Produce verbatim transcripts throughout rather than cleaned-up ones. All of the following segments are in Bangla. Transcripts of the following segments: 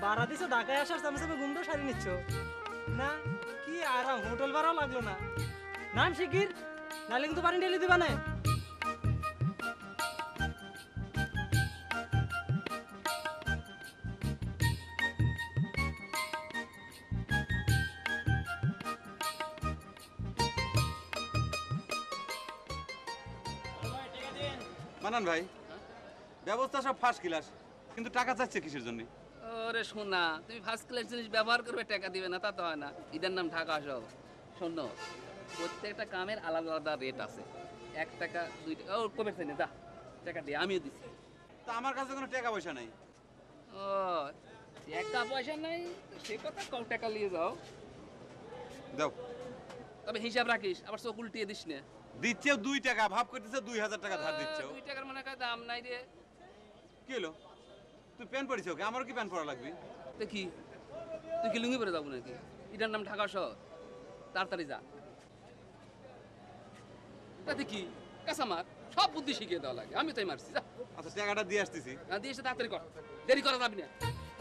ভাড়া দিছো ঢাকায় আসার চামে চামে ঘুমটা সারি নিচ্ছ না? কি আরাম, হোটেল ভাড়াও লাগলো না। নাম শিগগির, নাহলে কিন্তু পানি ঢেলে দিবা না। মানান ভাই, ব্যবস্থা সব ফার্স্ট ক্লাস, কিন্তু টাকা চাচ্ছে কিসের জন্য? ওরে শোনা, তুমি ফার্স্ট ক্লাস জিনিস ব্যবহার করবে, টাকা দিবে না তা তো হয় না। ঈদের নাম ঢাকা সহ। শোনো, প্রত্যেকটা কামের আলাদা আলাদা রেট আছে। এক টাকা দুই টাকা ও কমে চাই না, যা টাকা দিয়ে আমিও দিচ্ছি। তা আমার কাছে কোনো টাকা পয়সা নাই। ও টাকা পয়সা নাই, সে কথা কম, টাকা নিয়ে যাও। দাও। তবে হিসাব রাখিস, আবার চোখ উল্টিয়ে দিস না। দিচ্ছে দুই টাকা, ভাব করতেছে দুই হাজার টাকা ধার দিচ্ছে। দুই টাকার মনে কর দাম নাই রে। কি হলো, তুই প্যান্ট পরিস ওকে, আমারও কি প্যান্ট পরা লাগবে? দেখি তুই কি লুঙ্গি পরে যাবো নাকি? এটার নাম ঢাকা শহর, তাড়াতাড়ি যা। তাতে কি কাঁচামার সব বুদ্ধি শিখিয়ে দেওয়া লাগে, আমি তাই মারছি। যা আচ্ছা, টাকাটা দিয়ে আসতেছি। দিয়ে এসে তাড়াতাড়ি কর, দেরি করা যাবি না।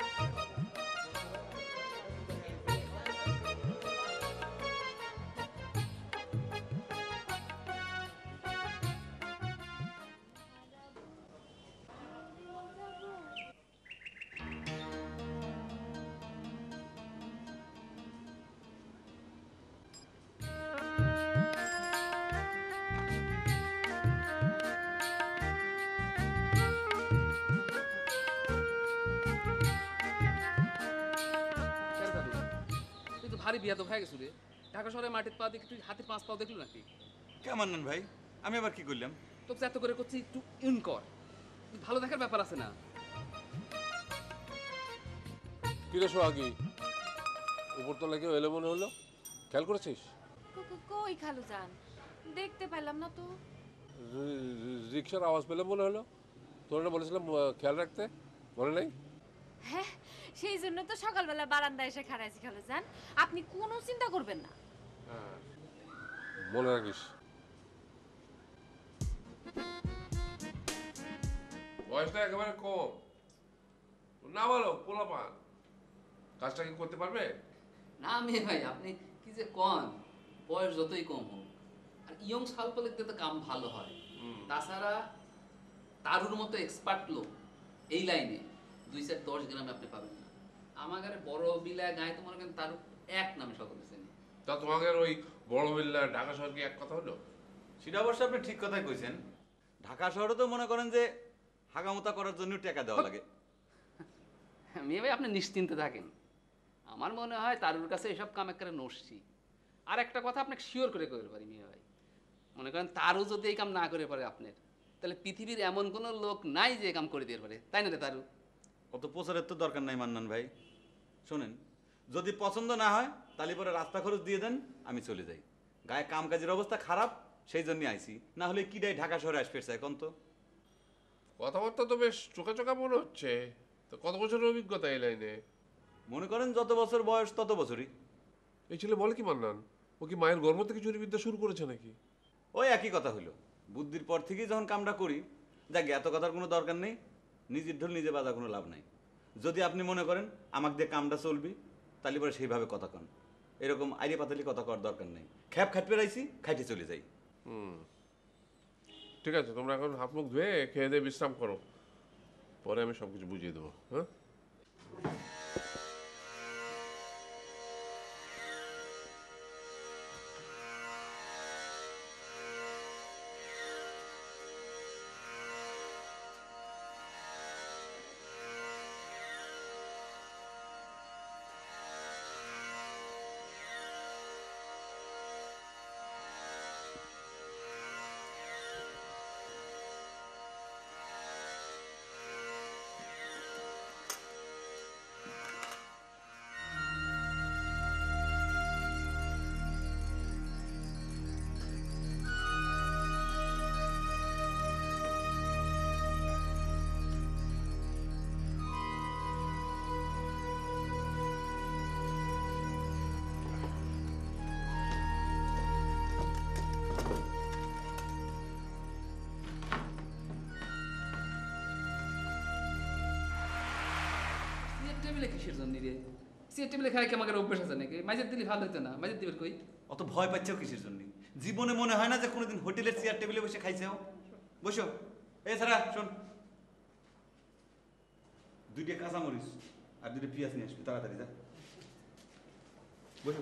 তুই তো ভারী বিয়া তো হয়ে গেছিল রে। ঢাকা শহরে মাটির পা দেখি তুই হাতের পাঁচ পাও দেখলি নাকি? কেমন নেন ভাই, আমি আবার কি করলাম? তোকে এত করে করছি, একটু ইউন কর, ভালো দেখার ব্যাপার আছে না? কিরে সোহাগী, উপরতলা কেউ এলো মনে হলো, খেয়াল করেছিস? কই খালু যান, দেখতে পেলাম না তো। রিক্সার আওয়াজ পেলে মনে হলো, তোর না বলেছিলাম খেয়াল রাখতে, মনে নেই? হ্যাঁ, সেই জন্য তো সকালবেলা বারান্দায় এসে খাড়াইছি খালু যান। আপনি কোনো চিন্তা করবেন না। হ্যাঁ, মনে রাখিস। বয়সটা একেবারে কম, না বলো পোলা পান, কাজটা কি করতে পারবে? না মেয়ে ভাই, আপনি কি যে কন, বয়স যতই কম হোক, আর ইয়ং সালপলে তো কাম ভালো হয়। তাছাড়া তারুর মতো এক্সপার্ট লোক এই লাইনে দুই চার দশ গ্রামে আপনি পাবেন না। আমাদের বড় বিলায় গায়ে তো মনে করেন তার এক নামে সকলে চেনে। তা তোমাদের ওই বড় বিল্লা ঢাকা শহর কি এক কথা হলো? সেটা অবশ্য আপনি ঠিক কথাই কইছেন। ঢাকা শহরে তো মনে করেন যে হাগামোতা করার জন্য টাকা দেওয়া লাগে। মেয়ে ভাই আপনি নিশ্চিন্তে থাকেন, আমার মনে হয় তারুর কাছে এসব কাম একেবারে নসছি। আর একটা কথা আপনাকে শিওর করে করতে পারি মেয়ে ভাই, মনে করেন তারও যদি এই কাম না করে পারে আপনার, তাহলে পৃথিবীর এমন কোনো লোক নাই যে এই কাম করে দিতে পারে, তাই না রে তারু? অত প্রচারের তো দরকার নাই মান্নান ভাই। শোনেন, যদি পছন্দ না হয় তাহলে পরে রাস্তা খরচ দিয়ে দেন, আমি চলে যাই। গায়ে কাম কাজের অবস্থা খারাপ, সেই জন্য আইছি, না হলে কিডাই ঢাকা শহরে আসবে এখন তো। কথাবার্তা তো বেশ চোখা চোখা মনে হচ্ছে। তো কত বছরের অভিজ্ঞতা এই লাইনে? মনে করেন যত বছর বয়স তত বছরই। এই ছেলে বলে কি মান্নান, ও কি মায়ের গর্ভ থেকে চুরিবিদ্যা শুরু করেছে নাকি? ওই একই কথা হইলো, বুদ্ধির পর থেকেই যখন কামটা করি, যাক এত কথার কোনো দরকার নেই, নিজের ঢোল নিজে বাজা কোনো লাভ নাই। যদি আপনি মনে করেন আমাকে দিয়ে কামটা চলবি, তাহলে পরে সেইভাবে কথা কন, এরকম আইরে পাতালি কথা করার দরকার নেই। খ্যাপ খাট পেরাইছি, খাইতে চলে যাই। হুম, ঠিক আছে, তোমরা এখন হাত মুখ ধুয়ে খেয়ে দিয়ে বিশ্রাম করো, পরে আমি সব কিছু বুঝিয়ে দেবো। হ্যাঁ, টেবিলে কিসের জন্য রে? চেয়ার টেবিলে খাই কি আমাকে অভ্যাস আছে নাকি? মাঝের দিলে ভালো হতো না, মাঝের দিবের কই? অত ভয় পাচ্ছ কিসের জন্য? জীবনে মনে হয় না যে কোনোদিন হোটেলের চেয়ার টেবিলে বসে খাইছেও? বসো। এছাড়া শোন, দুইটা কাঁচামরিচ আর দুইটা পেঁয়াজ নিয়ে আসবি, তাড়াতাড়ি যা। বসো।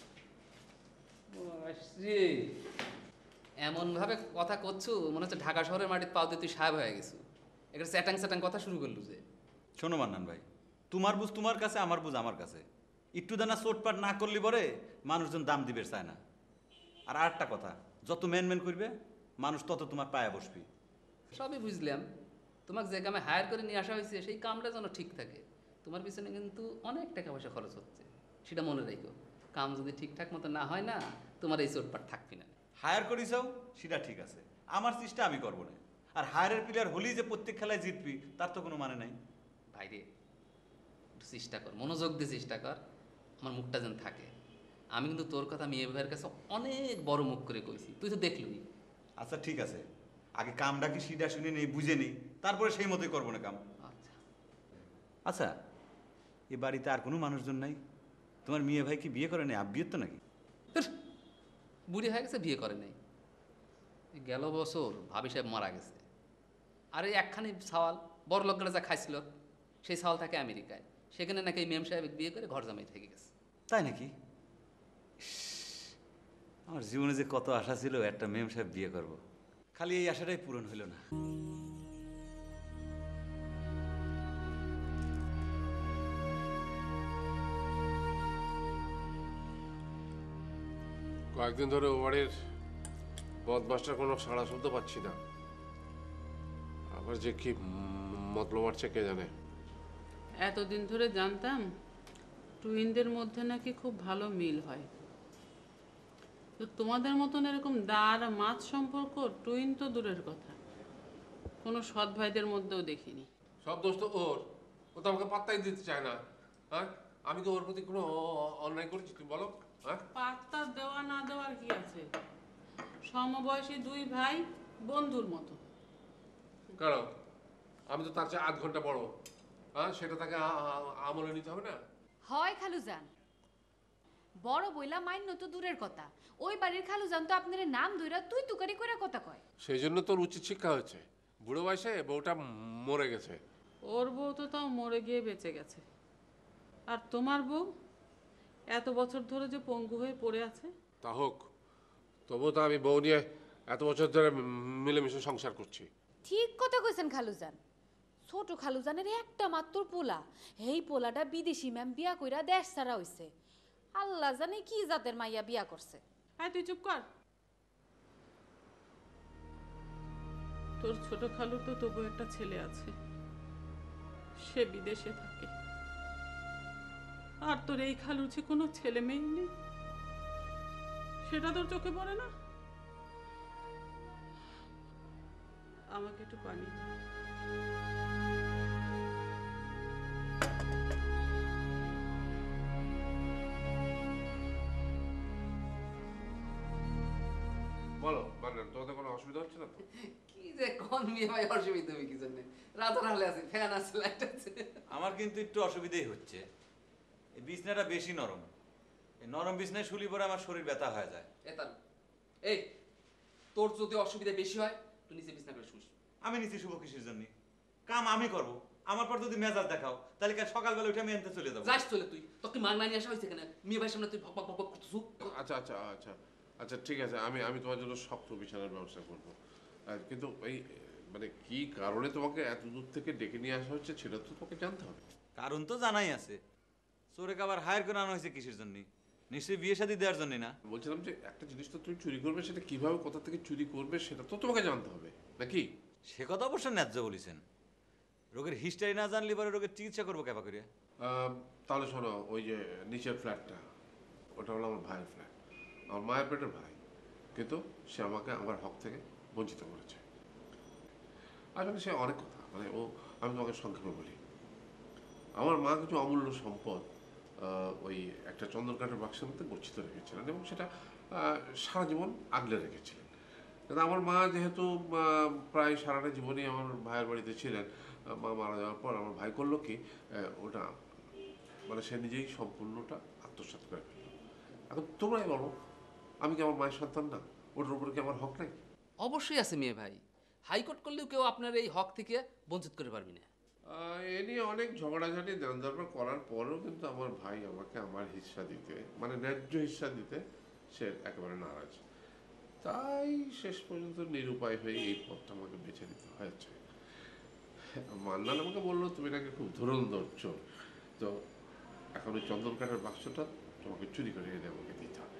রে এমন ভাবে কথা করছো মনে হচ্ছে ঢাকা শহরের মাটিতে পাও দিয়ে তুই সাহেব হয়ে গেছো। একটা চ্যাটাং চ্যাটাং কথা শুরু করলু যে। শোনো মান্নান ভাই, তোমার বুঝ তোমার কাছে, আমার বুঝ আমার কাছে। একটু দানা চোটপাট না করলি পরে মানুষজন দাম দিবে চায় না। আর আরেকটা কথা, যত মেন মেন করবে মানুষ তত তোমার পায়ে বসবি। সবই বুঝলাম, তোমাকে যে কামে হায়ার করে নিয়ে আসা হয়েছে সেই কামটা যেন ঠিক থাকে। তোমার পিছনে কিন্তু অনেক টাকা পয়সা খরচ হচ্ছে, সেটা মনে রেখো। কাম যদি ঠিকঠাক মতো না হয় না, তোমার এই চোটপাট থাকবি না। হায়ার করিসাও সেটা ঠিক আছে, আমার চেষ্টা আমি করবো না। আর হায়ারের প্লেয়ার হলেই যে প্রত্যেক খেলায় জিতবি তার তো কোনো মানে নাই। ভাইরে একটু চেষ্টা কর, মনোযোগ দিয়ে চেষ্টা কর, আমার মুখটা যেন থাকে। আমি কিন্তু তোর কথা মেয়ে ভাইয়ের কাছে অনেক বড় মুখ করে কইছি, তুই তো দেখলুই। আচ্ছা ঠিক আছে, আগে কামটা কি সেটা শুনে নেই, বুঝে নেই, তারপরে সেই মতোই করবো না কাম। আচ্ছা আচ্ছা, এ বাড়িতে আর কোনো মানুষজন নাই? তোমার মেয়ে ভাই কি বিয়ে করে নেই? আব্বিয়ত তো নাকি? ধুর, বুড়ি হয়ে গেছে, বিয়ে করে নাই। এই গেল বছর ভাবি সাহেব মারা গেছে। আর এই একখানি সাওয়াল বড় লোকগুলো যা খাইছিল, সেই সাওয়াল থাকে আমেরিকায়। সেখানে নাকি এই মেম সাহেব বিয়ে করে ঘর জামাই থেকে গেছে। তাই নাকি? ইস, আমার জীবনে যে কত আশা ছিল একটা মেম সাহেব বিয়ে করব, খালি এই আশাটাই পূরণ হইল না। কয়েকদিন ধরে ও বাড়ির বদমাসটার কোনো সাড়া শুনতে পাচ্ছি না। আবার যে কি মতলব আছে কে জানে। এতদিন ধরে জানতাম টুইনদের মধ্যে নাকি খুব ভালো মিল হয়, তো তোমাদের মতন এরকম দাঁড় মাছ সম্পর্ক টুইন তো দূরের কথা, কোনো সৎ ভাইদের মধ্যেও দেখিনি। সব দোষ তো ওর, ও তো আমাকে পাত্তাই দিতে চায় না। হ্যাঁ, আমি তো ওর প্রতি কোনো অ- অন্যায় করেছি তুমি বলো? হ্যাঁ, পাত্তা দেওয়া না দেওয়ার কি আছে, সমবয়সী দুই ভাই বন্ধুর মতো। কারণ আমি তো তার চেয়ে আধ ঘন্টা বড়। হ্যাঁ, সেটা তাকে আ- আ- আমলে নিতে হবে না? হয় খালুজান, বড় বইলা মাইন্য তো দূরের কথা, ওই বাড়ির খালুজান তো আপনার নাম ধইরা তুই তুকারি করে কথা কয়। সেই জন্য তোর উচিত শিক্ষা হয়েছে। বুড়ো বয়সে বউটা মরে গেছে। ওর বউ তো তাও মরে গিয়ে বেঁচে গেছে, আর তোমার বউ এত বছর ধরে যে পঙ্গু হয়ে পড়ে আছে। তা হোক, তবুও তো আমি বউ নিয়ে এত বছর ধরে মিলেমিশে সংসার করছি। ঠিক কথা কইছেন খালুজান, ছোট খালুজানের একটা মাত্র পোলা, এই পোলাটা বিদেশি ম্যাম বিয়া কইরা দেশ ছাড়া হইছে। আল্লাহ জানে কি জাতের মাইয়া বিয়া করছে। আয় তুই চুপ কর, তোর ছোট খালুর তো তবু একটা ছেলে আছে, সে বিদেশে থাকে, আর তোর এই খালুর যে কোনো ছেলে মেয়ে নেই, সেটা তোর চোখে পড়ে না? আমাকে একটু পানি দাও। বলো মানে তোমাদের কোনো অসুবিধা হচ্ছে না তো? কি যে কোন মেয়ে ভাই অসুবিধা হবে কি জন্য? রাজার হালে আছে, ফ্যান আছে, লাইট আছে। আমার কিন্তু একটু অসুবিধাই হচ্ছে, এই বিছনাটা বেশি নরম। এই নরম বিছনায় শুলি পরে আমার শরীর ব্যথা হয়ে যায়। এতাল এই, তোর যদি অসুবিধা বেশি হয় তুই নিচে বিছনা করে শুস। আমি নিচে শুভ কিসের জন্য? কাম আমি করব, আমার পর যদি মেজাজ দেখাও তাহলে কাল সকালবেলা উঠে আমি এনতে চলে যাবো। যাস চলে তুই, তোকে মাং মানি আসা হয়েছে কেন? মেয়ে ভাইয়ের সামনে তুই ভক ভক ভক ভক করতেছু। আচ্ছা আচ্ছা আচ্ছা আচ্ছা ঠিক আছে, আমি আমি তোমার জন্য শক্ত বিছানার ব্যবস্থা করবো। আর কিন্তু এই মানে কি কারণে তোমাকে এত দূর থেকে ডেকে নিয়ে আসা হচ্ছে সেটা তো তোমাকে জানতে হবে। কারণ তো জানাই আছে, চোরে কাবার হায়ার করে আনা হয়েছে কিসের জন্য? নিশ্চয়ই বিয়ে শাদী দেওয়ার জন্য না? বলছিলাম যে একটা জিনিস তো তুমি চুরি করবে, সেটা কিভাবে কোথা থেকে চুরি করবে সেটা তো তোমাকে জানতে হবে নাকি? সে কথা অবশ্য ন্যায্য বলেছেন। রোগের হিস্টরি না জানলে পরে রোগের চিকিৎসা করবো কেবা করিয়া? আহ, তাহলে শোনো, ওই যে নিচের ফ্ল্যাটটা, ওটা হলো আমার ভাইয়ের ফ্ল্যাট, আমার মায়ের পেটের ভাই, কিন্তু সে আমাকে আমার হক থেকে বঞ্চিত করেছে। আসলে সে অনেক কথা, মানে ও, আমি তোমাকে সংক্ষেপে বলি, আমার মা কিছু অমূল্য সম্পদ আহ, ওই একটা চন্দনকাঠের বাক্সের মধ্যে গচ্ছিত রেখেছিলেন এবং সেটা আহ, সারা জীবন আগলে রেখেছিলেন। কিন্তু আমার মা যেহেতু আহ, প্রায় সারাটা জীবনই আমার ভাইয়ের বাড়িতে ছিলেন, মা মারা যাওয়ার পর আমার ভাই করলো কি, আহ, ওটা মানে সে নিজেই সম্পূর্ণটা আত্মসাৎ করে ফেলল। এখন তোমরাই বলো, আমি কি আমার মায়ের সন্তান না? ওটার উপরে কি আমার হক নাই? অবশ্যই আছে মেয়ে ভাই, হাইকোর্ট করলেও কেউ আপনার এই হক থেকে বঞ্চিত করে পারবি না। আহ, এ নিয়ে অনেক ঝগড়াঝাটি দেন দরবার করার পরেও কিন্তু আমার ভাই আমাকে আমার হিস্সা দিতে, মানে ন্যায্য হিস্সা দিতে সে একেবারে নারাজ। তাই শেষ পর্যন্ত নিরুপায় হয়ে এই পথটা আমাকে বেছে নিতে হয়েছে। মান্নান আমাকে বললো তুমি নাকি খুব ধুরন্ধর চোর, তো এখন ওই চন্দন কাঠের বাক্সটা তোমাকে চুরি করে এনে আমাকে দিতে হবে।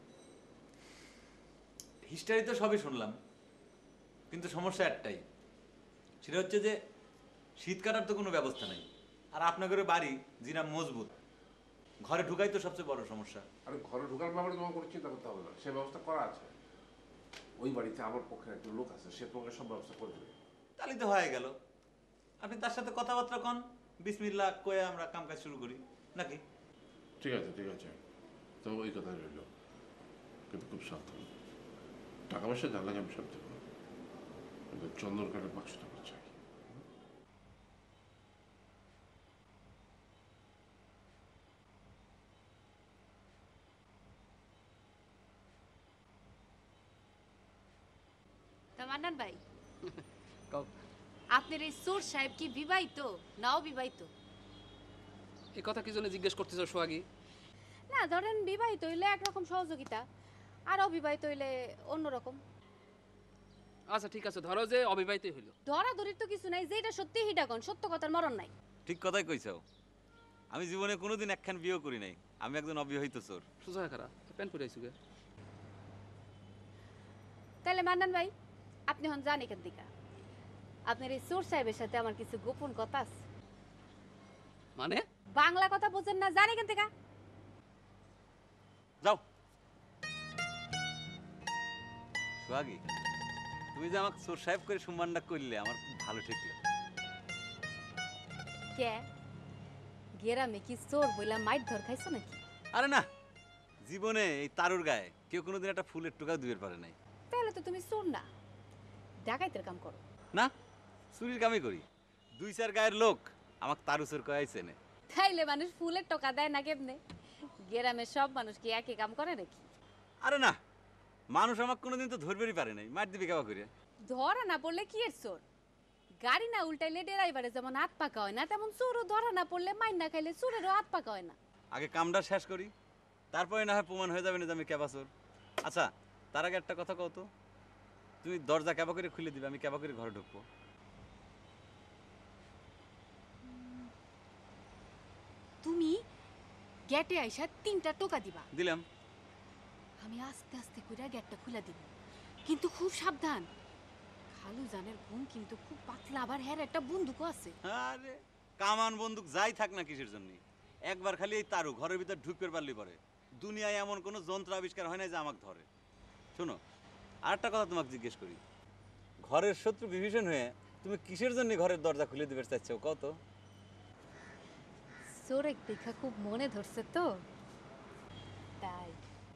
হিস্টারি তো সবই শুনলাম, কিন্তু সমস্যা একটাই, সেটা হচ্ছে যে শীত কাটার তো কোনো ব্যবস্থা নেই। আর আপনাদের বাড়ি জিনা মজবুত, ঘরে ঢুকাই তো সবচেয়ে বড় সমস্যা। আরে ঘরে ঢোকার ব্যাপারে তোমার কোনো চিন্তা করতে হবে না, সে ব্যবস্থা করা আছে। ওই বাড়িতে আমার পক্ষে একজন লোক আছে, সে তোমাকে সব ব্যবস্থা করে দেবে। তাহলে তো হয়ে গেল, আপনি তার সাথে কথাবার্তা কন, বিসমিল্লাহ কয়ে আমরা কামকাজ শুরু করি নাকি? ঠিক আছে ঠিক আছে, তো ওই কথা রইল, কিন্তু খুব সাবধান। টাকা পয়সা জানলে আমি সব দেবো, কিন্তু চন্দন কাঠের বাক্সটা আমার চাই। তা মান্নান ভাই, কও। আপনার এই সোর সাহেব কি বিবাহিত না অবিবাহিত? এই কথা কি জন্য জিজ্ঞেস করতেছ সোহাগী? না ধরেন বিবাহিত হইলে একরকম সহযোগিতা, আর অবিবাহিত হইলে অন্যরকম। আচ্ছা ঠিক আছে, ধরো যে অবিবাহিতই হইল। ধরাধরির তো কিছু নাই, যেটা সত্যি হিটা কোন, সত্য কথার মরণ নাই। ঠিক কথাই কইছাও, আমি জীবনে কোনোদিন একখান বিয়ে করি নাই, আমি একজন অবিবাহিত চোর। সোজা খারাপ প্যান্ট পরে আইসুগে। তাহলে মান্নান ভাই, আপনি হন জান এখান থেকে আপনার এই সোর সাহেবের সাথে আমার কিছু গোপন কথা আছে। মানে? বাংলা কথা বোঝেন না, জান এখান থেকে। যাও সোহাগী, তুমি যে আমাকে চোর সাহেব করে সম্মানটা করলে আমার খুব ভালো ঠেকলো। কে গেরামে কি চোর বইলা মাইট ধর খাইছো নাকি? আরে না, জীবনে এই তারুর গায়ে কেউ কোনোদিন একটা ফুলের টোকাও দুয়ের পারে নাই। তাহলে তো তুমি চোর না, ডাকাইতের কাম করো। না, চুরির কামই করি। দুই চার গায়ের লোক আমাকে তারু চোর কয়াইছে নে। তাইলে মানুষ ফুলের টাকা দেয় না কেমনে? গেরামের সব মানুষ কি একই কাম করে নাকি? আরে না, মানুষ আমাকে কোনোদিন তো ধরবেরই পারে নাই, মার দিবি কেবা করে। ধরা না পড়লে কি এর চোর? গাড়ি না উল্টাইলে ড্রাইভারে যেমন হাত পাকা হয় না, তেমন চোরও ধরা না পড়লে মাইন না খাইলে চোরেরও হাত পাকা হয় না। আগে কামটা শেষ করি, তারপরে না হয় প্রমাণ হয়ে যাবে না যে আমি কেবা চোর। আচ্ছা, তার আগে একটা কথা কও তো, তুমি দরজা কেবা করে খুলে দিবে, আমি কেবা করে ঘরে ঢুকবো? তুমি গেটে আইসা তিনটা টোকা দিবা, দিলাম। আমি আস্তে আস্তে করে গেটটা খুলে দিব, কিন্তু খুব সাবধান। খালু জানের ঘুম কিন্তু খুব পাতলা, আবার হ্যার একটা বন্দুকও আছে। আরে কামান বন্দুক যাই থাক না কিসের জন্য, একবার খালি এই তারু ঘরের ভিতর ঢুকতে পারলি পরে দুনিয়ায় এমন কোনো যন্ত্র আবিষ্কার হয় না যে আমাকে ধরে। শোনো, আর একটা কথা তোমাকে জিজ্ঞেস করি, ঘরের শত্রু বিভীষণ হয়ে তুমি কিসের জন্য ঘরের দরজা খুলে দিবে চাইছো কত? চোরেক দেখা খুব মনে ধরছে তো তাই।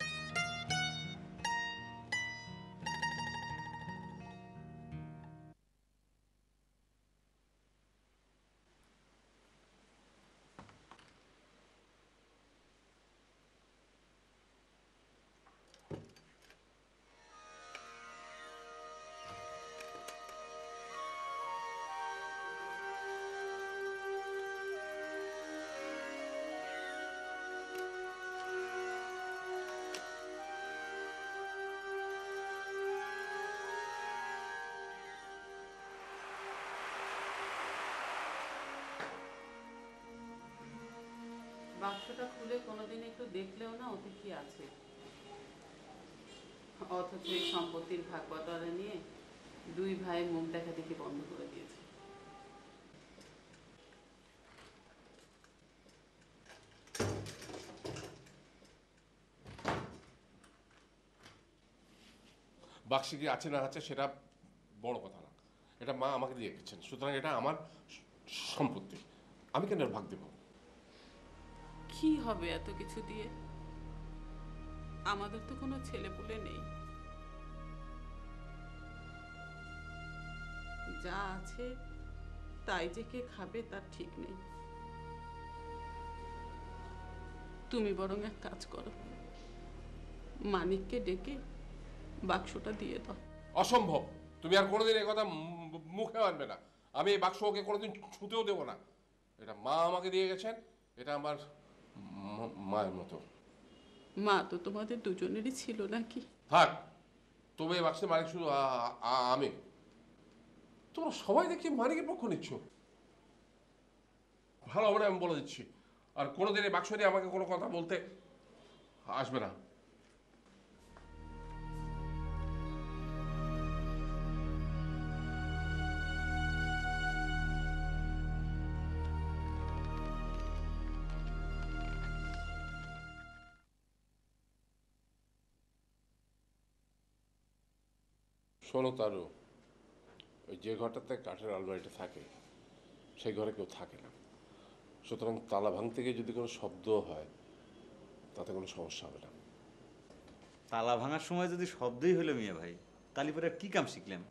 বাক্সটা খুলে কোনোদিন একটু দেখলেও না ওতে কি আছে, অথচ এই সম্পত্তির ভাগ বাটোয়ারা নিয়ে দুই ভাই মুখ দেখা দেখি বন্ধ করে দিয়েছে। বাক্সে কি আছে না আছে সেটা বড় কথা না, এটা মা আমাকে দিয়ে গেছেন, সুতরাং এটা আমার সম্পত্তি, আমি কেন এর ভাগ দেব? কি হবে এত কিছু দিয়ে? আমাদের তো কোনো ছেলেপুলে নেই, যা আছে তাই যে কে খাবে তার ঠিক নেই। তুমি বরং এক কাজ করো, মানিককে ডেকে বাক্সটা দিয়ে দাও। অসম্ভব, তুমি আর কোনোদিন এই কথা মু- মুখে আনবে না। আমি এই বাক্স ওকে কোনোদিন ছুঁতেও দেবো না। এটা মা আমাকে দিয়ে গেছেন, এটা আমার ম- মায়ের মতো। মা তো তোমাদের দুজনেরই ছিল নাকি? থাক, তুমি এই বাক্সের মালিক শুধু আ- আ- আমি। তোমরা সবাই দেখছি মালিকের পক্ষ নিচ্ছ। ভালো হবে না, আমি বলে দিচ্ছি। আর কোনোদিন এই বাক্স নিয়ে আমাকে কোনো কথা বলতে আসবে না। শোনো তারু, ওই যে ঘরটাতে কাঠের আলমারিটা থাকে সেই ঘরে কেউ থাকে না, সুতরাং তালা ভাঙতে গিয়ে যদি কোনো শব্দ হয় তাতে কোনো সমস্যা হবে না। তালা ভাঙার সময় যদি শব্দই হলো মিয়া ভাই, তাহলে পরে কি কাম শিখলেন?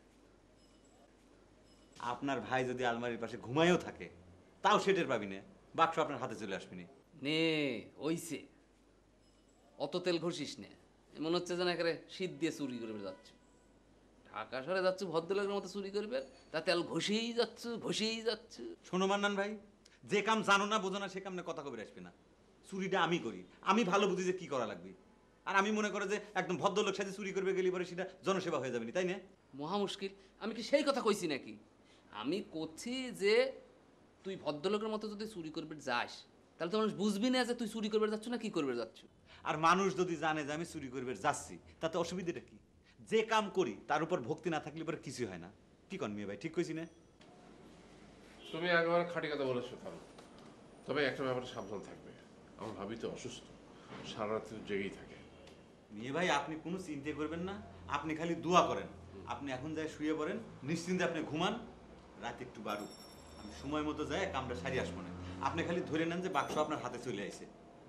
আপনার ভাই যদি আলমারির পাশে ঘুমায়ও থাকে তাও সেটের পাবি না, বাক্স আপনার হাতে চলে আসবি না। নে ওইছে, অত তেল ঘষিস নে। মনে হচ্ছে যেন একেবারে শীত দিয়ে চুরি করবে যাচ্ছ। ঢাকা শহরে যাচ্ছ ভদ্রলোকের মতো চুরি করবে, তা তেল ঘষেই যাচ্ছ ঘষেই যাচ্ছ। শোনো মান্নান ভাই, যে কাম জানো না বোঝো না সে কামনে কথা কবে আসবে না। চুরিটা আমি করি, আমি ভালো বুঝি যে কি করা লাগবে। আর আমি মনে করে যে একদম ভদ্রলোক সাথে চুরি করবে গেলে পরে সেটা জনসেবা হয়ে যাবে না, তাই না? মহা মুশকিল। আমি কি সেই কথা কইছি নাকি? আমি করছি যে তুই ভদ্রলোকের মতো যদি চুরি করবে যাস, তাহলে তো মানুষ বুঝবি না যে তুই চুরি করবে যাচ্ছ না কি করবে যাচ্ছ। আর মানুষ যদি জানে যে আমি চুরি করবে যাচ্ছি, তাতে অসুবিধাটা কি? যে কাম করি তার উপর ভক্তি না থাকলে পরে কিছু হয় না। কি কন মিয়া ভাই, ঠিক কইছি না? তুমি একেবারে খাঁটি কথা বলেছো তারু, তবে একটা ব্যাপারে সাবধান থাকবে। আমার ভাবি তো অসুস্থ, সারা রাত্রি জেগেই থাকে। মিয়া ভাই আপনি কোনো চিন্তা করবেন না, আপনি খালি দোয়া করেন। আপনি এখন যাই শুয়ে পড়েন, নিশ্চিন্তে আপনি ঘুমান, রাত একটু বাড়ুক, আমি সময় মতো যাই কামটা সারি আসবো না। আপনি খালি ধরে নেন যে বাক্স আপনার হাতে চলে আইছে।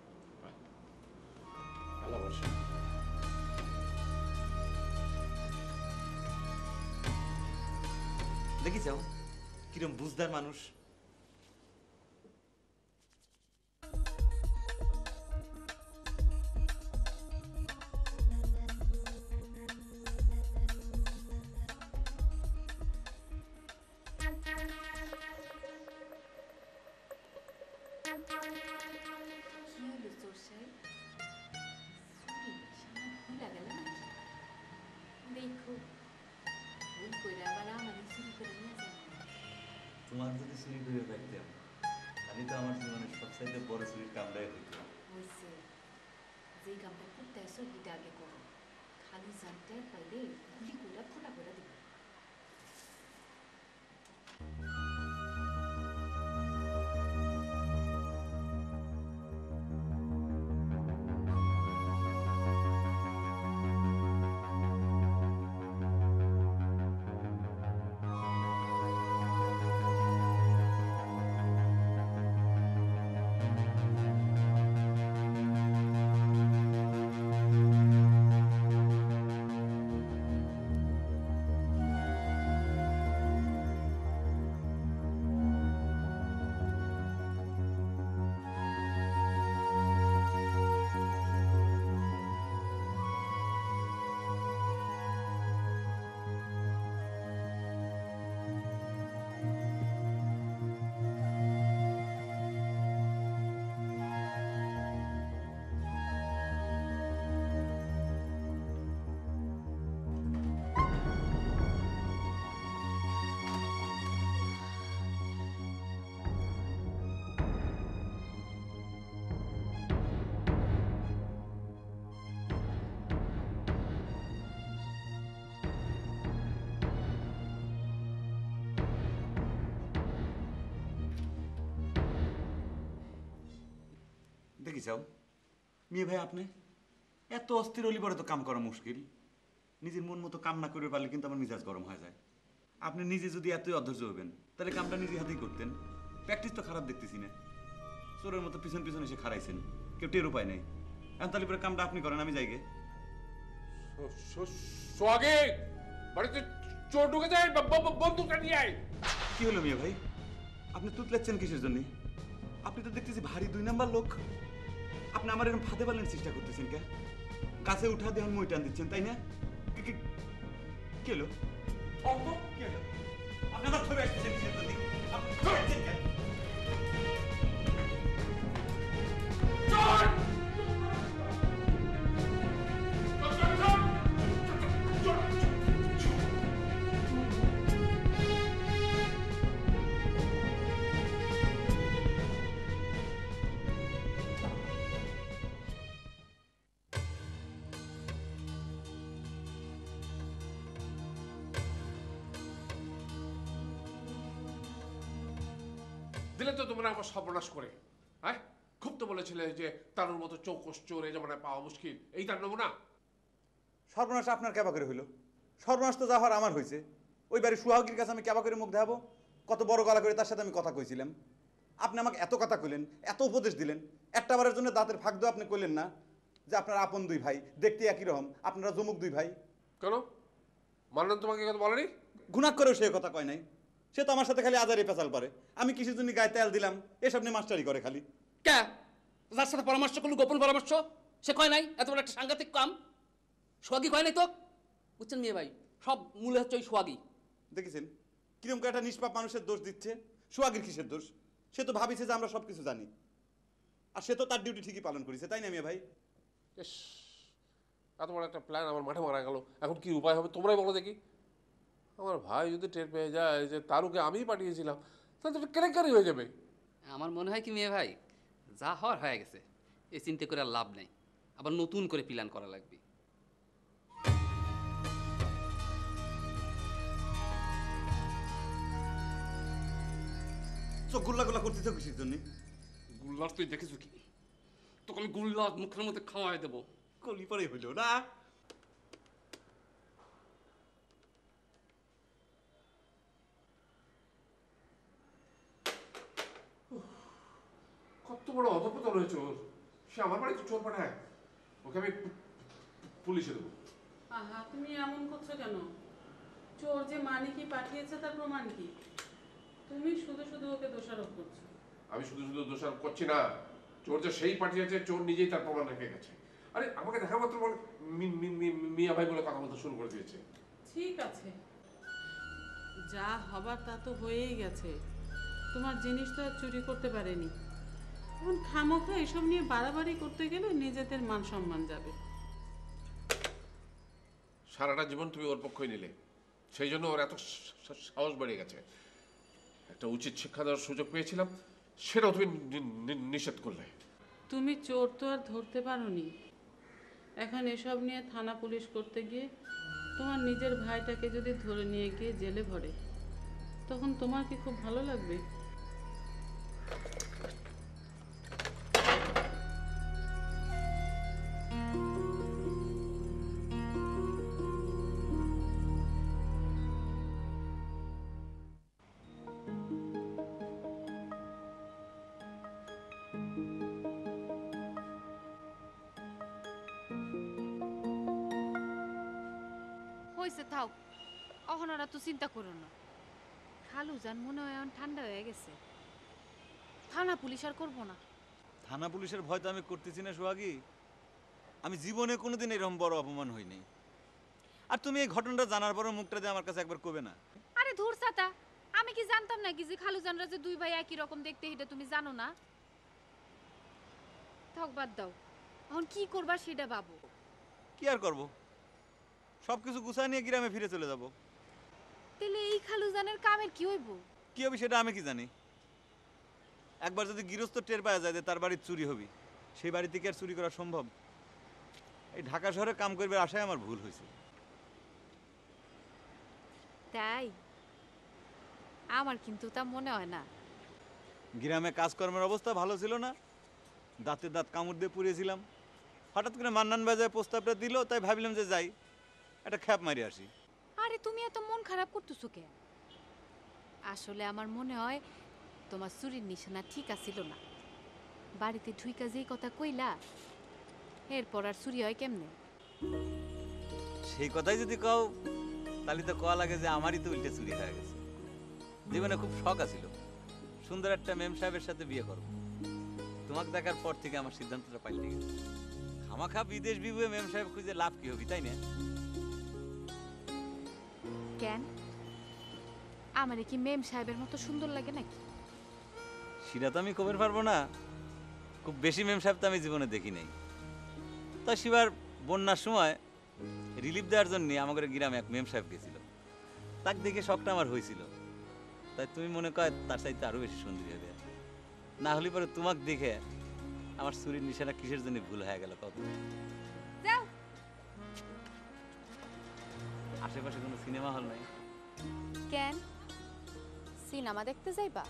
ভালোবাসা দেখি যাও কিরম বুঝদার মানুষ। কি হলো তোর সাহেব? চুরি সামনে ভুলা গেল নাকি? দেখো ভুল কইরা আবার আমাদের চুরি করে নিয়ে যাবে। তোমার যদি চুরি করে পাইতাম আমি তো আমার জীবনের সবচাইতে বড় চুরির কামড়াই হইতো। হয়েছে, যেই কামটা করতে আসো সেটা আগে করো। খালি জানতে পাইলে গুলি কইরা খোলা করে দেবে। দেখি যাও মেয়ে ভাই, আপনি এত অস্থির হলি পরে তো কাম করা মুশকিল। নিজের মন মতো কাম না করে পারলে কিন্তু আমার মিজাজ গরম হয়ে যায়। আপনি নিজে যদি এতই অধৈর্য হবেন তাহলে কামটা নিজে হাতেই করতেন। প্র্যাকটিস তো খারাপ দেখতেছি না, চোরের মতো পিছন পিছন এসে খারাইছেন, কেউ টের উপায় নেই। এখন তাহলে পরে কামটা আপনি করেন, আমি যাইগে। সোহাগে বাড়িতে চোর ঢুকে যায়, বন্দুকটা নিয়ে আয়। কি হলো মিয়া ভাই, আপনি তুতলাচ্ছেন কিসের জন্য? আপনি তো দেখতেছি ভারী দুই নাম্বার লোক। আপনি আমার এরকম ফাঁদে পালেন চেষ্টা করতেছেন কে? কাছে উঠা দিয়ে মই টান দিচ্ছেন তাই না? কি- কি- কি হলো? অঙ্ক কি হলো? আপনি আমার ছবি আসছেন কিসের জন্য? আপনি ছবি আসছেন কেন? দিলে তো তোমরা আমার সর্বনাশ করে। হ্যাঁ, খুব তো বলেছিলে যে তারুর মতো চৌকস চোর এই জমানায় পাওয়া মুশকিল, এই তার নমুনা। সর্বনাশ আপনার কেবা করে হইলো? সর্বনাশ তো যা হওয়ার আমার হয়েছে। ওই বাড়ির সুহাগীর কাছে আমি কেবা করে মুখ দেখাবো? কত বড় গলা করে তার সাথে আমি কথা কইছিলাম। আপনি আমাকে এত কথা কইলেন, এত উপদেশ দিলেন, একটা বারের জন্য দাঁতের ফাঁক দেওয়া আপনি কইলেন না যে আপনার আপন দুই ভাই, দেখতে একই রকম, আপনারা জমুক দুই ভাই। কেন মানলাম তোমাকে কথা বলেনি? ঘুণাক করেও সে কথা কয় নাই। সে তো আমার সাথে খালি আজারি পেঁচাল পারে। আমি কিসের জন্য গায়ে তেল দিলাম এসব নিয়ে মাস্টারি করে খালি। কে যার সাথে পরামর্শ করলো গোপন পরামর্শ সে কয় নাই এত বড় একটা সাংঘাতিক কাম? সোহাগী কয় নাই তো? বুঝছেন মেয়ে ভাই, সব মূলে হচ্ছে ওই সোহাগী। দেখেছেন কিরকম করে একটা নিষ্পাপ মানুষের দোষ দিচ্ছে? সোহাগীর কিসের দোষ? সে তো ভাবিছে যে আমরা সব কিছু জানি, আর সে তো তার ডিউটি ঠিকই পালন করেছে, তাই না মিয়া ভাই? ইস, এত বড় একটা প্ল্যান আমার মাঠে মারা গেল। এখন কি উপায় হবে তোমরাই বলো দেখি। আমার ভাই যদি টের পেয়ে যায় যে তারুকে আমিই পাঠিয়েছিলাম, তাহলে তো কেলেঙ্কারি হয়ে যাবে। আমার মনে হয় কি মেয়ে ভাই, যা হওয়ার হয়ে গেছে, এই চিন্তা করে আর লাভ নেই, আবার নতুন করে প্ল্যান করা লাগবে। চোখ গুল্লা গুল্লা করতেছ কিসের জন্য? গুল্লার তুই দেখেছো কি? তোকে আমি গুল্লা মুখের মধ্যে খাওয়াই দেবো। কলি পরে হইল না। কত বড় অধপতন হয়েছে ওর। সে আমার বাড়িতে চোর পাঠায়, ওকে আমি পু- পু- পুলিশে দেবো। আহা, তুমি এমন করছো কেন? চোর যে মানিকই পাঠিয়েছে তার প্রমাণ কি? তুমি শুধু শুধু ওকে দোষারোপ করছো। আমি শুধু শুধু দোষারোপ করছি না, চোর যে সেই পাঠিয়েছে, চোর নিজেই তার প্রমাণ রেখে গেছে। আরে আমাকে দেখা মাত্র বলে মি- মি- মি- মিয়া ভাই বলে কথা বলতে শুরু করে দিয়েছে। ঠিক আছে, যা হবার তা তো হয়েই গেছে। তোমার জিনিস তো আর চুরি করতে পারেনি। এখন খামোখা এসব নিয়ে বাড়াবাড়ি করতে গেলে নিজেদের মান সম্মান যাবে। সারাটা জীবন তুমি ওর পক্ষই নিলে, সেই জন্য ওর এত সা- সাহস বেড়ে গেছে। একটা উচিত শিক্ষা দেওয়ার সুযোগ পেয়েছিলাম, সেটাও তুমি নি- নি- নিষেধ করলে। তুমি চোর তো আর ধরতে পারোনি। এখন এসব নিয়ে থানা পুলিশ করতে গিয়ে তোমার নিজের ভাইটাকে যদি ধরে নিয়ে গিয়ে জেলে ভরে, তখন তোমার কি খুব ভালো লাগবে? হয়েছে থাও, অহনারা তো চিন্তা করো না। খালু যান মনে হয় এখন ঠান্ডা হয়ে গেছে, থানা পুলিশ আর করবো না। থানা পুলিশের ভয় তো আমি করতেছি না সোহাগী। আমি জীবনে কোনোদিন এরকম বড় অপমান হইনি। আর তুমি এই ঘটনাটা জানার পরও মুখটা দিয়ে আমার কাছে একবার কবে না? আরে ধুর ছাতা, আমি কি জানতাম নাকি যে খালু জানরা যে দুই ভাই একই রকম দেখতে, এটা তুমি জানো না? থাক বাদ দাও, এখন কি করবা সেটা ভাবো। কি আর করব, সব কিছু গুছায় নিয়ে গ্রামে ফিরে চলে যাব। তাহলে এই খালু জানের কামের কি হইব? কি হবে সেটা আমি কি জানি? একবার যদি গৃহস্থ টের পাওয়া যায় যে তার বাড়ির চুরি হবি, সেই বাড়ি থেকে আর চুরি করা সম্ভব? এই ঢাকা শহরে কাম করবার আশায় আমার ভুল হয়েছে। তাই আমার কিন্তু তা মনে হয় না। গ্রামে কাজকর্মের অবস্থা ভালো ছিল না, দাঁতে দাঁত কামড় দিয়ে পুড়িয়েছিলাম। হঠাৎ করে মান্নান বাজায় প্রস্তাবটা দিল, তাই ভাবলাম যে যাই একটা খ্যাপ মারি আসি। আরে তুমি এত মন খারাপ করতেছো কে? আসলে আমার মনে হয় তোমার চুরির নিশানা ঠিক আছিল না। বাড়িতে ঢুইকা যেই কথা কইলা, এরপর আর চুরি হয় কেমনে? সেই কথাই যদি কও তাহলে তো কয়া লাগে যে আমারই তো উল্টে চুরি হয়ে গেছে। জীবনে খুব শখ আছিল সুন্দর একটা মেম সাহেবের সাথে বিয়ে করব, তো তোমাকে দেখার পর থেকে আমার সিদ্ধান্তটা পাল্টে গেছে। খামাখা বিদেশ বিভুয়ে মেম সাহেব খুঁজে লাভ কি হবে, তাই না? কেন আমারে কি মেম সাহেবের মতো সুন্দর লাগে নাকি? সেটা তো আমি কবের পারবো না। খুব বেশি মেম সাহেব তো আমি জীবনে দেখি নাই। তা শিবার বন্যার সময় রিলিফ দেওয়ার জন্য আমাদের গ্রামে এক মেম সাহেব গেছিল। তাকে দেখে শখটা আমার হয়েছিল। তাই তুমি মনে কর তার চাইতে আরো বেশি সুন্দর হবে। না হলে পরে তোমাকে দেখে আমার চুরির নিশানা কিসের জন্য ভুল হয়ে গেল কত। যাও। আশেপাশে কোনো সিনেমা হল নাই? কেন সিনেমা দেখতে যাইবা?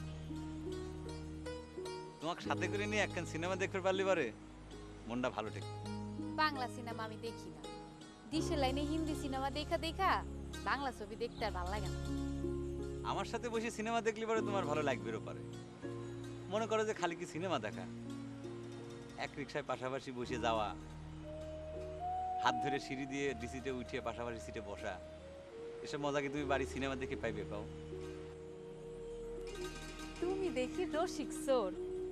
তোমাকে সাথে করে নিয়ে একখান সিনেমা দেখতে পারলি পারে মনটা ভালো ঠিক। বাংলা সিনেমা আমি দেখি না, দেশের লাইনে হিন্দি সিনেমা দেখা দেখা বাংলা ছবি দেখতে আর ভালো লাগে না। আমার সাথে বসে সিনেমা দেখলে পরে তোমার ভালো লাগবেও পারে। মনে করো যে খালি কি সিনেমা দেখা, এক রিক্সায় পাশাপাশি বসে যাওয়া, হাত ধরে সিঁড়ি দিয়ে ডিসিটে উঠিয়ে পাশাপাশি সিটে বসা, এসব মজা কি তুমি বাড়ি সিনেমা দেখে পাইবে পাও? তুমি দেখি রসিক চোর।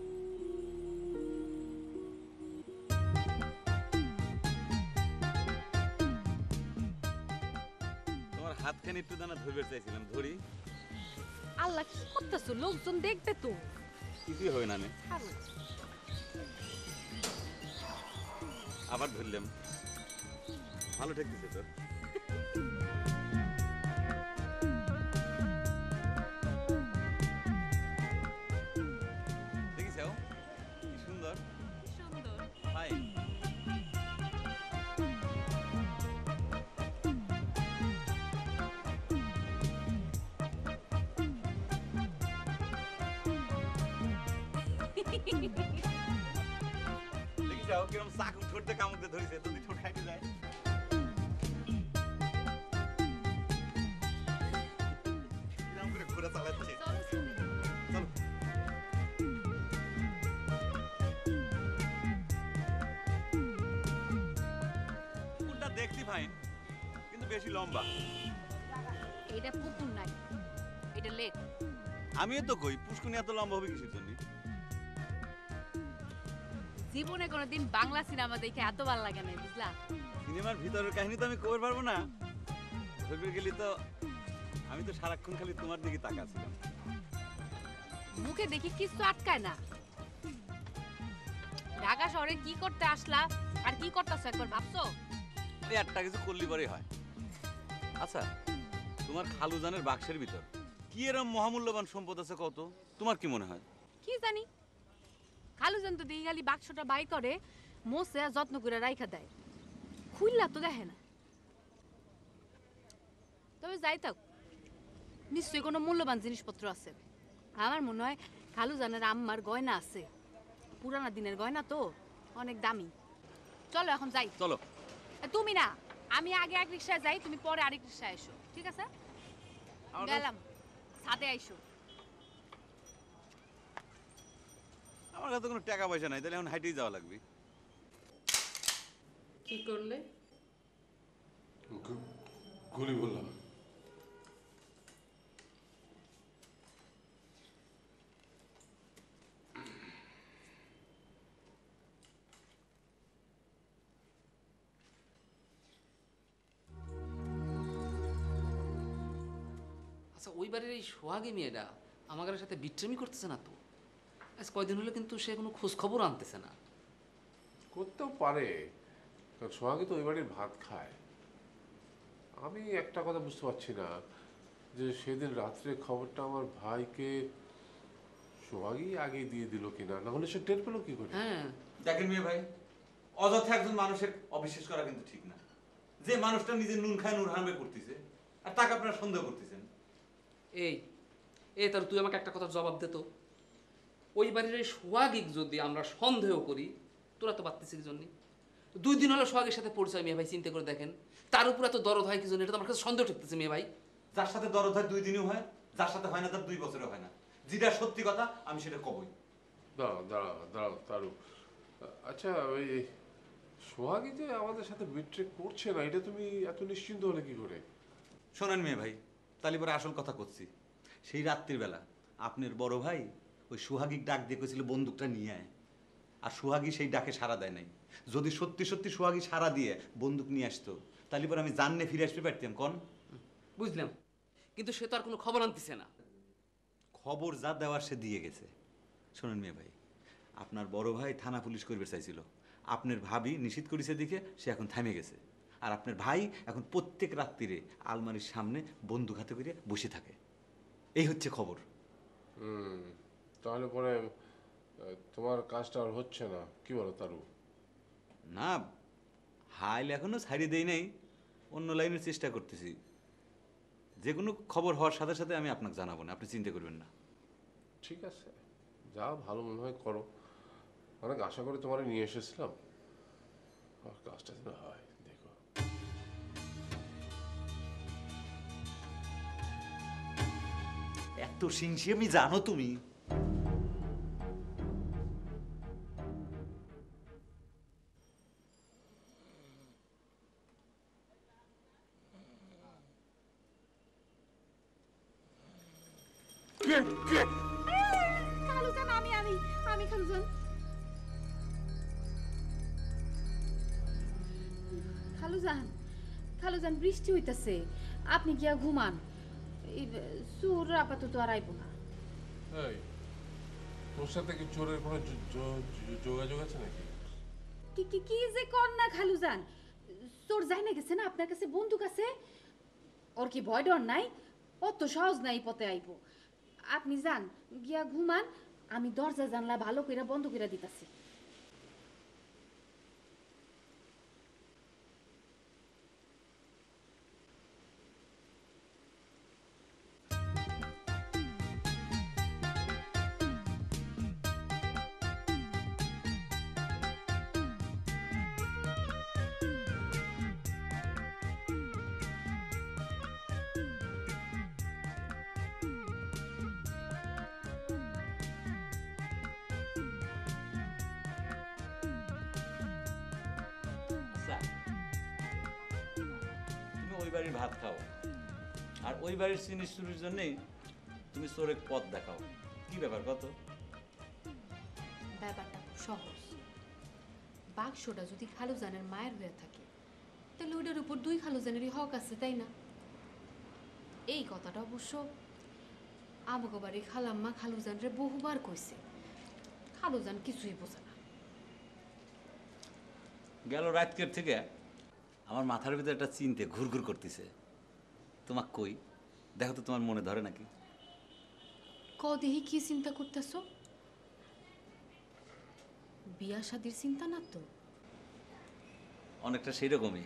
তোমার হাতখানি একটু দানা ধরবে চাইছিলাম, ধরি। আল্লাহ কি করতেছো? লোকজন দেখবে তো। কিছুই হয় না নে। আবার ধরলাম, ভালো ঠেকতেছে তোর। দেখিস কি সুন্দর সুন্দর। ফাইন। দেখি যাও কিরম চাকু ঠোঁটতে কামড়তে ধরেছে, যদি ঠোঁট খাইতে যায়। কিরম করে ঘোরা চালাচ্ছে। চলো। কুকুরটা দেখছি ফাইন, কিন্তু বেশি লম্বা। এটা পুকুর নাই, এটা লেক। আমিও তো কই পুষ্কুনি এত লম্বা হবে কিসের জন্য? জীবনে কোনোদিন বাংলা সিনেমা দেখে এত ভালো লাগে না, বুঝলা? সিনেমার ভিতরের কাহিনী তো আমি কবার পারবো না। ধরবে গেলি তো আমি তো সারাক্ষণ খালি তোমার দিকে তাকাচ্ছিলাম। মুখে দেখি কিছু আটকায় না। ঢাকা শহরে কি করতে আসলা আর কি করতেছো একবার ভাবছো? এই একটা কিছু করলি পরে হয়। আচ্ছা, তোমার খালুজানের বাক্সের ভিতর কি এরম মহামূল্যবান সম্পদ আছে কত? তোমার কি মনে হয়? কি জানি, খালুজান তো দেখি খালি বাক্সটা বাই করে মোসে আর যত্ন করে রাইখা দেয়, খুললা তো দেখে না। তবে যাই থাক, নিশ্চয়ই কোনো মূল্যবান জিনিসপত্র আছে। আমার মনে হয় খালুজানের আম্মার গয়না আছে, পুরানা দিনের গয়না তো, অনেক দামি। চলো এখন যাই। চলো। এ, তুমি না, আমি আগে এক রিক্সায় যাই, তুমি পরে আরেক রিক্সায় এসো, ঠিক আছে? আমার কাছে- গেলাম, ছাদে আইসো। আমার কাছে কোনো টাকা পয়সা নাই, তাহলে এখন হাইটেই যাওয়া লাগবে। কি করলে? গু- গুলি বললাম। আচ্ছা, ওই বাড়ির এই সোহাগী মেয়েটা আমাদের সাথে বিট্রেমি করতেছে না তো? আজ কয়দিন হলো কিন্তু সে কোনো খোঁজ খবর আনতেছে না। করতেও পারে, কারণ সোহাগী তো ওই বাড়ির ভাত খায়। আমি একটা কথা বুঝতে পারছি না, যে সেদিন রাত্রে খবরটা আমার ভাইকে সোহাগী আগে দিয়ে দিল কিনা, না হলে সে টের পেলো কি করে? হ্যাঁ, দেখেন মেয়ে ভাই, অযথা একজন মানুষের অবিশ্বাস করা কিন্তু ঠিক না। যে মানুষটা নিজের নুন খায় নুন হারামে করতেছে আর তাকে আপনারা সন্দেহ করতেছেন। এই এই তার তুই আমাকে একটা কথার জবাব দে তো। ওই বাড়ির এই সোহাগীক যদি আমরা সন্দেহ করি, তোরা তো পারতেছিস কি জন্য? দুই দিন হলো সোহাগের সাথে পরিচয়, মেয়ে ভাই চিন্তা করে দেখেন। তার উপর এত দরদ হয় কি জন্য, এটা তো আমার কাছে সন্দেহ ঠেকতেছে মেয়ে ভাই। যার সাথে দরদ হয় দুই দিনও হয়, যার সাথে হয় না তার দুই বছরও হয় না। যেটা সত্যি কথা আমি সেটা কবই। দাঁড়াও দাঁড়াও দাঁড়াও তারু, আচ্ছা ওই সোহাগী যে আমাদের সাথে বিট্রে করছে না, এটা তুমি এত নিশ্চিন্ত হলে কি করে? শোনেন মেয়ে ভাই, তাহলে পরে আসল কথা করছি। সেই রাত্রির বেলা আপনার বড় ভাই ওই সোহাগীক ডাক দিয়ে কইছিল বন্দুকটা নিয়ে আয়। আর সোহাগী সেই ডাকে সাড়া দেয় নাই। যদি সত্যি সত্যি সোহাগী সাড়া দিয়ে বন্দুক নিয়ে আসতো তাহলে পরে আমি জানলে ফিরে আসতে পারতাম। কন বুঝলাম, কিন্তু সে তো আর কোনো খবর আনতেছে না। খবর যা দেওয়ার সে দিয়ে গেছে। শোনেন মেয়ে ভাই, আপনার বড় ভাই থানা পুলিশ করবে চাইছিল, আপনার ভাবি নিষিদ্ধ করেছে দেখে সে এখন থামে গেছে। আর আপনার ভাই এখন প্রত্যেক রাত্রিরে আলমারির সামনে বন্দুক হাতে করে বসে থাকে। এই হচ্ছে খবর। হুম, তাহলে পরে আহ, তোমার কাজটা আর হচ্ছে না, কি বলো তারু? না, হাইল এখনো ছাড়িয়ে দেই নাই, অন্য লাইনের চেষ্টা করতেছি। যে কোনো খবর হওয়ার সাথে সাথে আমি আপনাকে জানাবো না, আপনি চিন্তা করবেন না। ঠিক আছে, যা ভালো মনে হয় করো। অনেক আশা করে তোমার নিয়ে এসেছিলাম, আর কাজটা যেন হয় দেখো। এত সিংসিয়ামি জানো তুমি? খালুজান, আমি আমি আমি খালুজান। খালুজান, খালুজান, বৃষ্টি হইতাছে, আপনি গিয়া ঘুমান। এই সুর আপাতত আর আইব না। এই, তোর সাথে কি চোরের কোনো যো- যো- যো- যোগাযোগ আছে নাকি? কি কি কি যে কর না খালুজান, চোর যাই না গেছে না, আপনার কাছে বন্দুক আছে। ওর কি ভয় ডর নাই? অত সহজ নাই পথে আইব। আপনি যান, গিয়া ঘুমান, আমি দরজা জানলা ভালো কইরা বন্ধ কইরা দিতাছি। আচ্ছা, তুমি ওই বাড়ির ভাত খাও, আর ওই বাড়ির জিনিস চুরির জন্যই তুমি চোরের পথ দেখাও। কি ব্যাপার কত? ব্যাপারটা খুব সহজ। বাক্সটা যদি খালুজানের মায়ের হয়ে থাকে, তাহলে ওইটার উপর দুই খালুজানেরই হক আছে, তাই না? এই কথাটা অবশ্য আমাকে বাড়ি খালাম্মা খালুজানরে বহুবার কইছে। খালুজান কিছুই বোঝে না। গেল রাতকের থেকে আমার মাথার ভিতরে একটা চিন্তে ঘুরঘুর করতেছে। তোমাক কই, দেখো তো তোমার মনে ধরে নাকি? ক দেহি কি চিন্তা করতেছ? বিয়া শাদির চিন্তা না তো? অনেকটা সেই রকমই।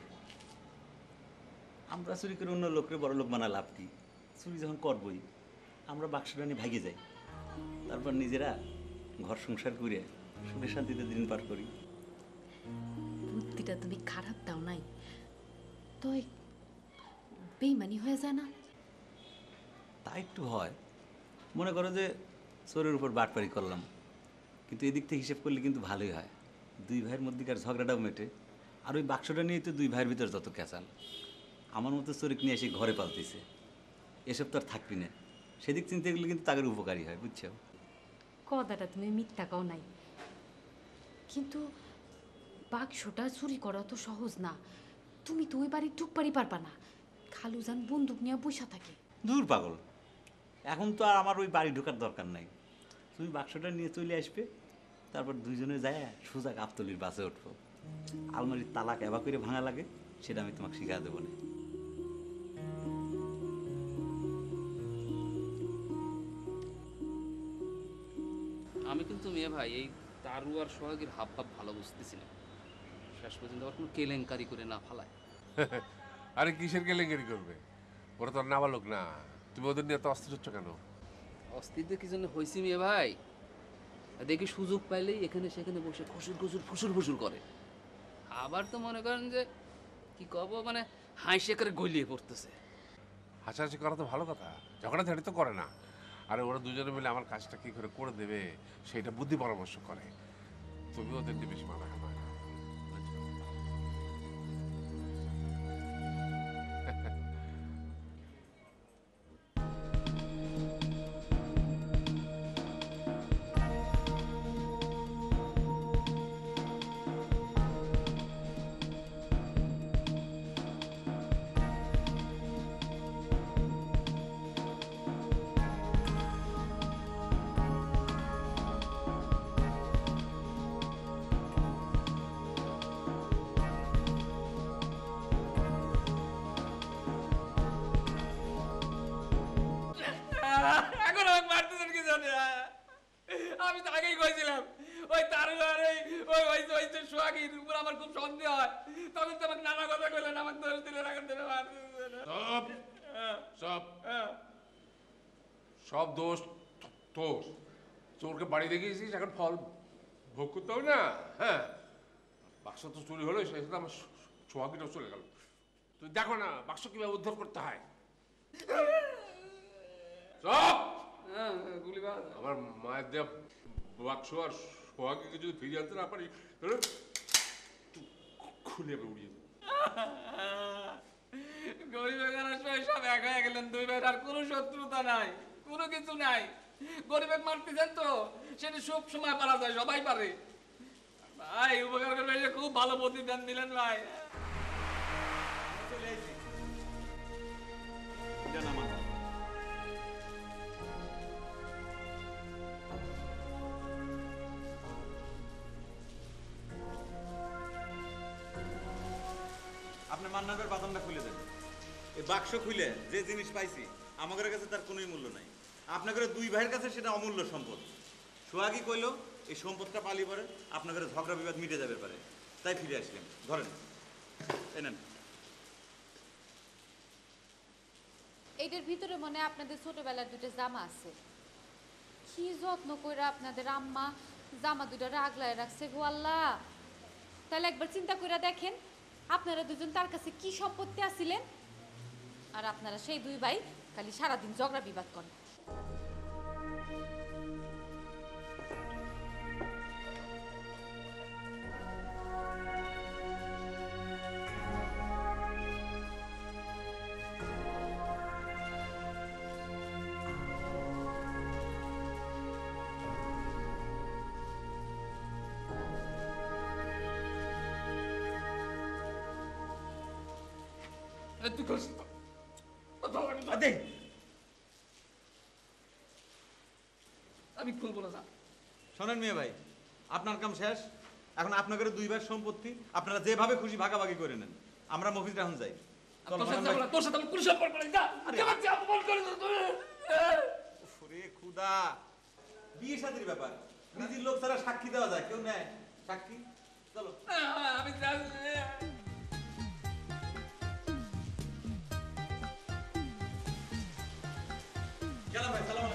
আমরা চুরি করে অন্য লোকের বড় লোক বানা লাভ কি? চুরি যখন করবই, আমরা বাক্সটা নিয়ে ভাগে যাই, তারপর নিজেরা ঘর সংসার করে সুখে শান্তিতে দিন পার করি। বুদ্ধিটা তুমি খারাপ দাও নাই, তো বেইমানি হয়ে যায় না? তা একটু হয়। মনে করো যে চোরের উপর বাটপাড়ি করলাম, কিন্তু এদিক থেকে হিসেব করলে কিন্তু ভালোই হয়। দুই ভাইয়ের মধ্যেকার ঝগড়াটাও মেটে, আর ওই বাক্সটা নিয়েই তো দুই ভাইয়ের ভিতর যত ক্যাচাল। আমার মতো চোরিক নিয়ে এসে ঘরে পালতেছে, এসব তো আর থাকবি না। সেদিক চিন্তা করলে কিন্তু তাদের উপকারী হয়, বুঝছো? কথাটা তুমি মিথ্যা কাও নাই, কিন্তু বাক্সটা চুরি করা তো সহজ না। তুমি তো ওই বাড়ি ঢুকবারই পারবা না, খালুজান বন্দুক নিয়ে বসা থাকে। দূর পাগল, এখন তো আর আমার ওই বাড়ি ঢোকার দরকার নাই। তুমি বাক্সটা নিয়ে চলে আসবে, তারপর দুইজনে যায় সোজা গাবতলির বাসে উঠবো। আলমারির তালা কেবা করে ভাঙা লাগে সেটা আমি তোমাকে শিখা দেবো না। আমি কিন্তু মেয়ে ভাই এই তারু আর সোহাগীর হাব ভাব ভালো বুঝতেছি না। শেষ পর্যন্ত আবার কোনো কেলেঙ্কারি করে না ফালায়। আরে কিসের কেলেঙ্কারি করবে? ওরা তো আর নাবালক না, তুমি ওদের নিয়ে এত অস্থির হচ্ছ কেন? অস্থিরতে কি জন্য হয়েছি মেয়ে ভাই? দেখি সুযোগ পাইলেই এখানে সেখানে বসে খুশুর খুশুর ফুসুর ফুসুর করে। আবার তো মনে করেন যে কি কব, মানে হাসি করে গলিয়ে পড়তেছে। হাসাহাসি করা তো ভালো কথা, ঝগড়াঝাড়ি তো করে না। আরে ওরা দুজনে মিলে আমার কাজটা কি করে করে দেবে সেইটা বুদ্ধি পরামর্শ করে। তুমি ওদের নিয়ে বেশি মাথা ঘামায় না। এখন আমাকে মারতেছেন কি জানে? আমি তো আগেই কইছিলাম ওই তার ওই ওই ওই ওই যে সোহাগীর উপর আমার খুব সন্দেহ হয়, তবে তো আমাকে নানা কথা কইলেন, আমাকে দোষ দিলেন, এখন দেবে মারতেছেন। সব সব সব দোষ তোর। চোরকে বাড়ি দেখিয়েছিস, এখন ফল ভোগ করতে হবে না? হ্যাঁ, বাক্স তো চুরি হলো, সেই সাথে আমার সোহাগীটাও চলে গেল। তুই দেখো না বাক্স কিভাবে উদ্ধার করতে হয়। সব গুলি বাজ। আমার মায়ের দেয়া বাক্স আর সোহাগীকে যদি ফিরিয়ে আনতে না পারি তাহলে খুলে আমি উড়িয়ে দেবো। গরিব এখানে সব এক হয়ে গেলেন, দুই ভাইয়ের আর কোনো শত্রুতা নাই, কোনো কিছু নাই। গরিবের মারতেছেন তো সেটা সব সময় পারা যায়, সবাই পারে। ভাই উপকার করবে, খুব ভালো প্রতিদান দিলেন ভাই। চলে আইছি জানা মা আপনি মান্নাবের বাদামটা খুলে দেন। এই বাক্স খুলে যে জিনিস পাইছি আমাদের কাছে তার কোনোই মূল্য নাই, আপনাদের দুই ভাইয়ের কাছে সেটা অমূল্য সম্পদ। সোহাগী কইলো এই সম্পদটা পালি পরে আপনাদের ঝগড়া বিবাদ মিটে যাবে পারে, তাই ফিরে আসলেন। ধরেন এই নেন। এইটার ভিতরে মনে হয় আপনাদের ছোটবেলার দুটো জামা আছে। কি যত্ন করে আপনাদের আম্মা জামা দুটো আগলায় রাখছে গো আল্লাহ। তাহলে একবার চিন্তা করে দেখেন, আপনারা দুজন তার কাছে কি সম্পত্তি আছিলেন, আর আপনারা সেই দুই ভাই খালি সারাদিন ঝগড়া বিবাদ করেন। তুই কইস না। দেখ আমি খুলবো না। শোনেন মেয়ে ভাই, আপনার কাম শেষ। এখন আপনাদের দুই ভাইয়ের সম্পত্তি আপনারা যেভাবে খুশি ভাগাভাগি করে নেন। আমরা মফিজ রাহুন যাই। চলো তোর সাথে মান্নান ভাই। যাবো না, তোর সাথে আমি পুলিশ সম্পর্ক করি না। কেমন যে অপমান করেছো তুমি। ওরে খুদা, বিয়ে শাদীর ব্যাপার, নিজের লোক ছাড়া সাক্ষী দেওয়া যায়, কেউ নেয় সাক্ষী? চলো আমি যাচ্ছি। গেলাম ভাই, সালাম আলাইকুম।